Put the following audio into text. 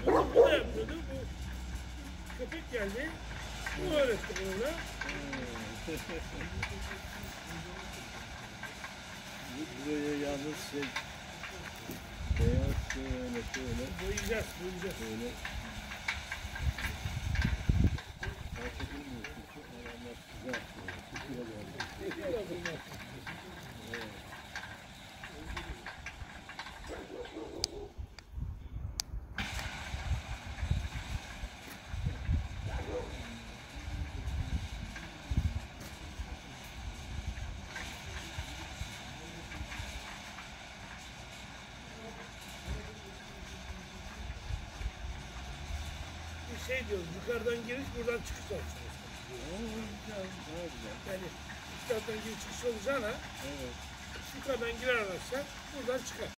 Bu da yapıyordu. Bu köpek geldi. Bu öğretti ona. Buraya yalnız beyaz şöyle Boyayacağız. böyle fark edilmiyor çünkü adamlar güzel tutuyorlar. Evet. Bir şey diyoruz, yukarıdan giriş, buradan çıkış olacak. Yani yukarıdan giriş çıkış olacağına, Evet. yukarıdan girer araçlar, buradan çıkar.